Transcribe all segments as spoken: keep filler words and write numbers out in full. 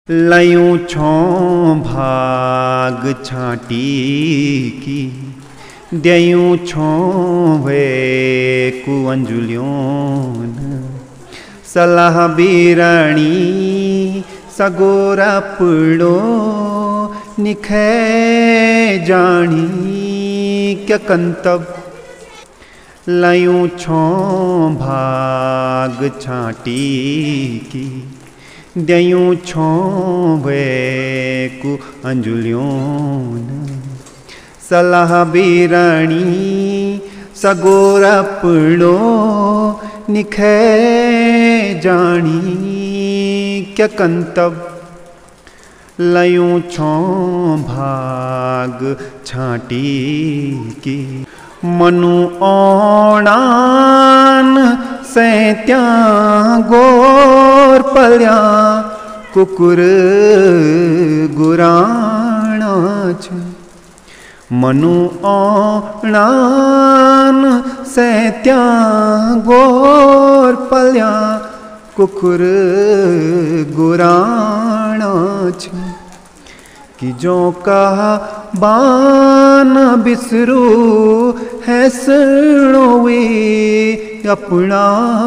लयूं छों भाग छाटी की दयूं छों वे कुअंजुलियों सलाह बीराणी सगोरा पुड़ो निखे जानी क्या कंतब लयूं छों भाग छाटी की दयूं छों वे कु अंजुलियों सलाह बीराणी सगोरा पुड़ो निखे जानी क्या कंतब लयूं छों भाग छाटी की मनु ओणान सैत्या गोर पल्या कुकुर गुराणा छ मनु ओणान सैत्या गोर पल्या कुकुर गुराणा छ कि जो कहा बान बिसरू है सणोवे अपना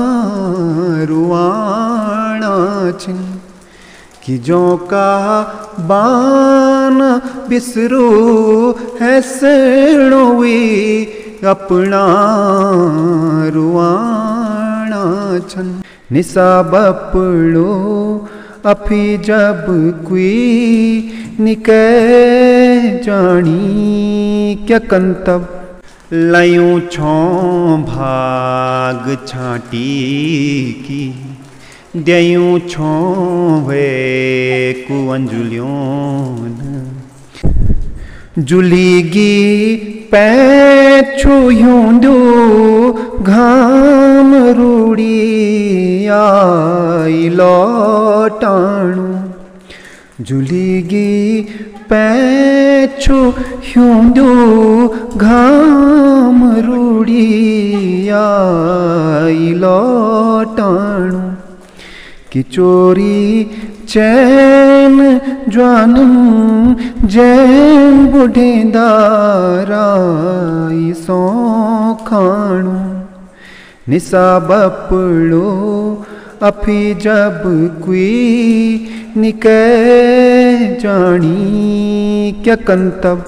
रुआना छ कि जो कहा बान बिसरू है सणोवे अपना रुआना छन निसाब पड़ो अफी जब कोई निके जानी क्या कंतब लयूं छों भाग छाटी की दयूं छों वे कुअंजुलियों जुलीगी पैछु यूंदू घाम रूड़ी आई लौटाणू जुलीगी पैछु यूंदू घाम रूड़ी आई लौटाणू कि चोरी चैन ज्वानम जैन बुढ़ेंदाराई सो खाणू निसाब पड़ो अफी जब कोई निके जानी क्या कंतब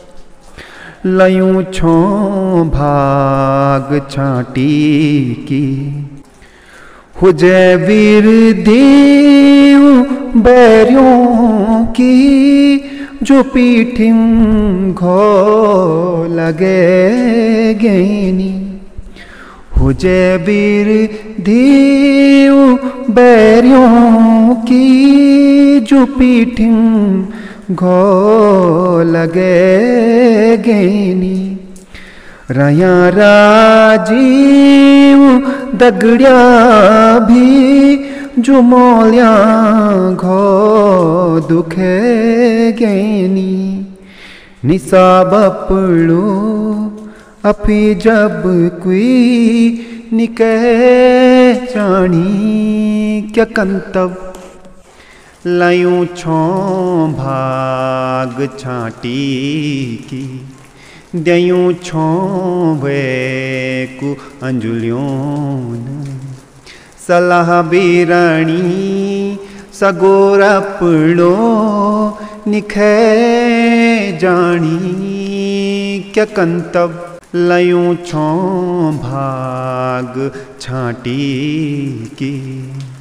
लयूं छों भाग छाटी की हुजे वीर देव बैरियों की जो पीठिम घो लगे गैनी हुजे वीर देव बैरियों की जो पीठिम घो लगे गैनी रया राजीव दगड़िया भी जो मौलिया घो दुखे गैनी निसाब पड़ो अफी जब कोई निके जानी क्या कंतब लयूं छों भाग छाटी की दयूं छों वे कु अंजुलियों सलाह बीराणी सगोरा पुड़ो निखे जानी क्या कंतब लयूं छों भाग छाटी की।